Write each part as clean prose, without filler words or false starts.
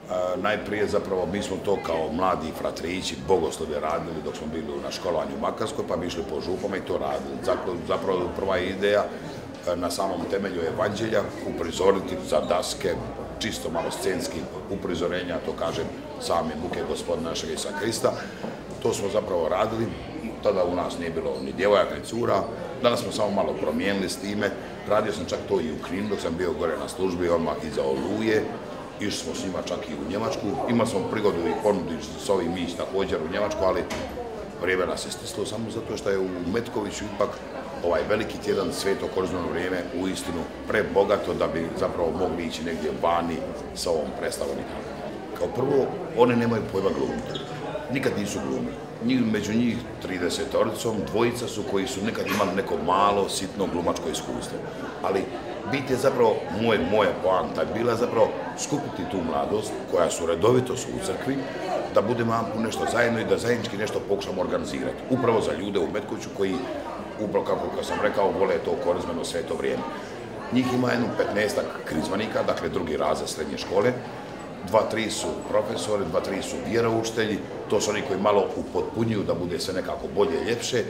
Najprije zapravo mi smo to kao mladi fratrići bogoslovje radili dok smo bili na školovanju u Makarskoj, pa bi išli po župama i to radili. Zapravo prva ideja na samom temelju evanđelja uprizoriti za daske, čisto malo scenski uprizorenja, to kažem, same muke gospodina našeg Isusa Krista. To smo zapravo radili, tada u nas nije bilo ni djevojaka ni cura, danas smo samo malo promijenili s time. Radio sam čak to i u Kninu dok sam bio gore na službi, odmah iza Oluje. Išli smo s njima čak i u Njemačku. Imali smo prigodu i ponuditi s ovim ići također u Njemačku, ali vrijeme nas je stislo samo zato što je u Metkoviću ipak ovaj veliki tjedan sveto korizmeno vrijeme uistinu prebogato da bi zapravo mogli ići negdje vani sa ovom predstavom. Kao prvo, one nemaju pojma glumiti. Nikad nisu glumili. Među njih 30-oricom, dvojica su koji su nekad imali neko malo, sitno glumačko iskustvo. Ali bit je zapravo, moja poanta je bila zapravo skupiti tu mladost koja su redovito u crkvi, da budemo nešto zajedno i da zajednički nešto pokušamo organizirati. Upravo za ljude u Metkoviću koji, upravo kako sam rekao, vole to korizmeno sveto vrijeme. Njih ima jedno 15-ak krizmanika, dakle drugi razred srednje škole, 2-3 su profesori, 2-3 su vjeroučitelji, to su oni koji malo upotpunjuju da bude sve nekako bolje i ljepše.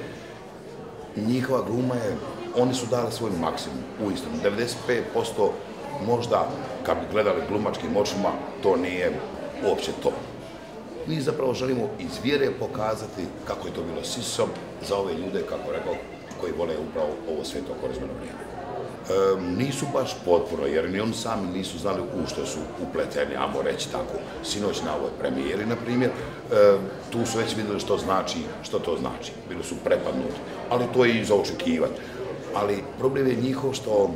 Njihova gluma je, oni su dali svoj maksimum, uistinu. 95% možda, kad bi gledali glumačkim očima, to nije uopće to. Mi zapravo želimo iz vjere pokazati kako je to bilo s Isusom za ove ljude, kako rekao, koji vole upravo ovo sveto korizmeno vrijeme. Nisu baš potpuno, jer ni oni sami nisu znali u što su upleteni, ajmo reći tako. Sinoć na ovoj premijeri, na primjer, tu su već vidjeli što to znači. Bili su prepadnuti, ali to je i za očekivati. Ali problem je njihov što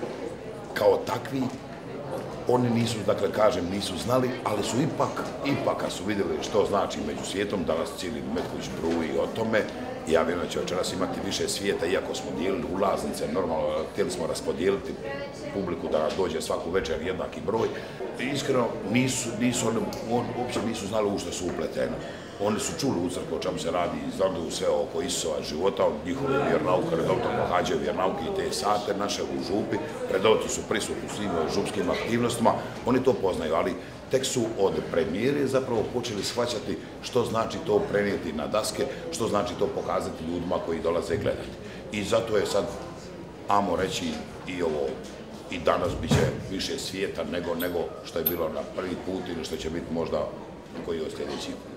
kao takvi oni nisu, dakle kažem, nisu znali, ali su ipak kad su vidjeli što znači među svijetom, danas cijeli Metković bruji o tome. Ja vjerujem da će večeras imati više svijeta, iako smo dijelili ulaznice, normalno htjeli smo raspodijeliti publiku da dođe svaku večer jednaki broj. Iskreno, uopće nisu znali u što su upleteni. Oni su čuli u crkvu o čemu se radi, znali sve oko Isusova života, od njihove vjernauke, redovito pohađaju vjernauke i te sate naše u župi, redovito su prisutni svim župskim aktivnostima, oni to poznaju, ali tek su od premijere zapravo počeli shvaćati što znači to prenijeti na daske, što znači to pokazati ljudima koji dolaze gledati. I zato je sad, ajmo reći, i danas bit će više svijeta nego što je bilo na prvi put ili što će biti možda koji od sljedećih.